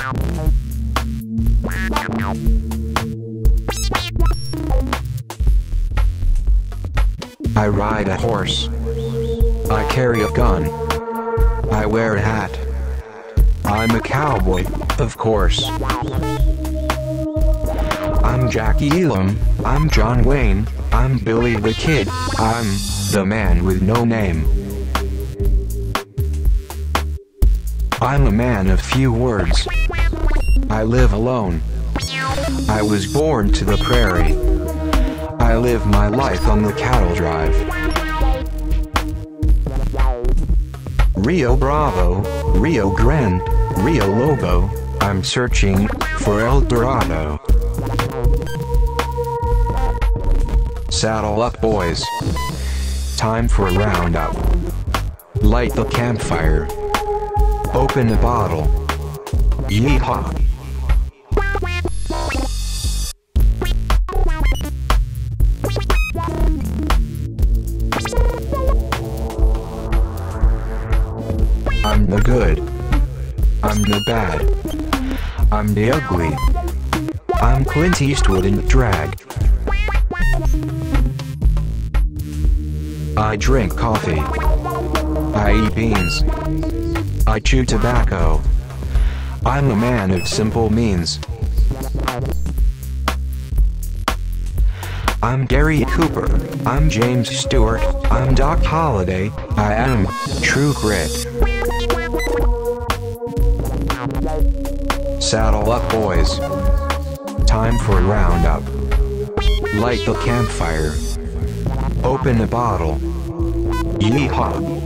I ride a horse. I carry a gun. I wear a hat. I'm a cowboy, of course. I'm Jackie Elam, I'm John Wayne, I'm Billy the Kid, I'm the man with no name. I'm a man of few words. I live alone. I was born to the prairie. I live my life on the cattle drive. Rio Bravo, Rio Grande, Rio Lobo, I'm searching for El Dorado. Saddle up, boys. Time for a roundup. Light the campfire. Open a bottle. Yeehaw. I'm the good. I'm the bad. I'm the ugly. I'm Clint Eastwood in drag. I drink coffee. I eat beans. I chew tobacco. I'm a man of simple means. I'm Gary Cooper. I'm James Stewart. I'm Doc Holliday. I am True Grit. Saddle up, boys. Time for a roundup. Light the campfire. Open a bottle. Yeehaw.